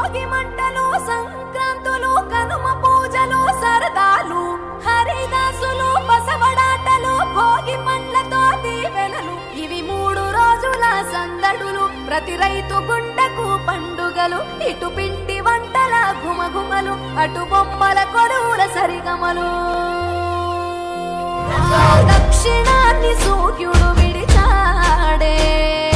భోగి మంటలు సంక్రాంతులు కనుమ పూజలు సరదాలు హరిదాసులు బసవడాటలు భోగి పండ్లతో దీవెనలు ఇవి 3 రోజుల సందడులు ప్రతి రైతు గుండెకు పండుగలు ఇటు పిండి వంటల గుమగుమలు అటు బొమ్మల కొలువుల సరిగమలు దక్షిణాన్ని సూర్యుడు విడిచాడే